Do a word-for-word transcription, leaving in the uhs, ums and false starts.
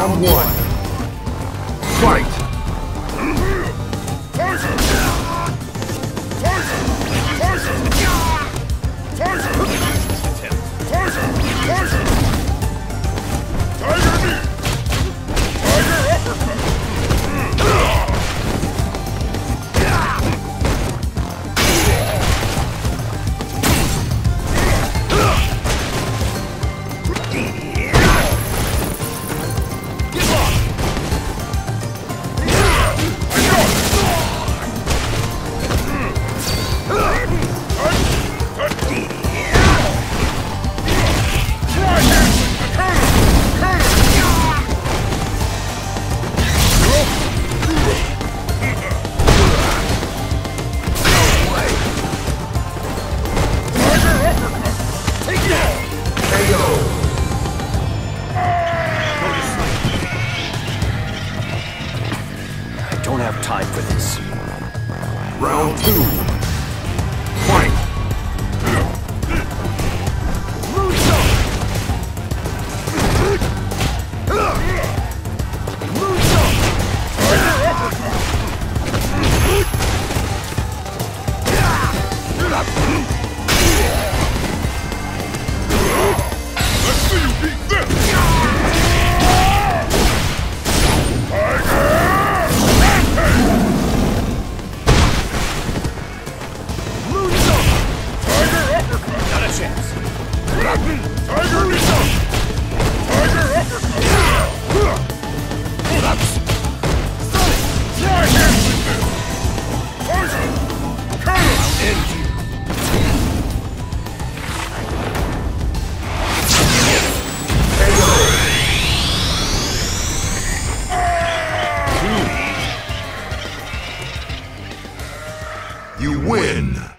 Round one. Fight! I don't have time for this. Round two. Fight! Let's see you beat this! Not a chance. Tiger Missile! Tiger Uppercut! Try handling this! Tiger! Counter! End you. You win!